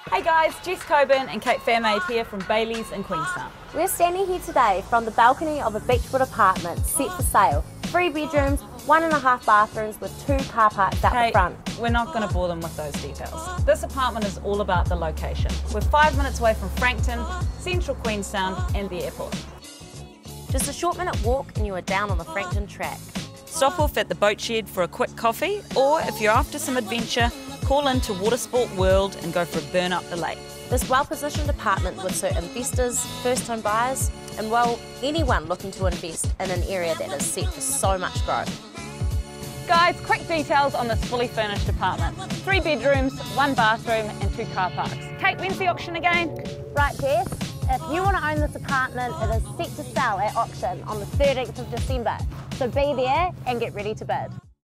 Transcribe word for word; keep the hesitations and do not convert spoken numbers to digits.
Hey guys, Jess Coburn and Kate Fairmaid here from Bailey's in Queenstown. We're standing here today from the balcony of a Beechwood apartment set for sale. Three bedrooms, one and a half bathrooms with two car parks out Kate, the front. we're not going to bore them with those details. This apartment is all about the location. We're five minutes away from Frankton, central Queenstown and the airport. Just a short minute walk and you are down on the Frankton track. Stop off at the boat shed for a quick coffee, or if you're after some adventure, call in to Watersport World and go for a burn up the lake. This well-positioned apartment would suit investors, first-home buyers, and well, anyone looking to invest in an area that is set for so much growth. Guys, quick details on this fully furnished apartment. Three bedrooms, one bathroom and two car parks. Kate, when's the auction again? Right, Jess, if you want to own this apartment, it is set to sell at auction on the thirteenth of December. So be there and get ready to bid.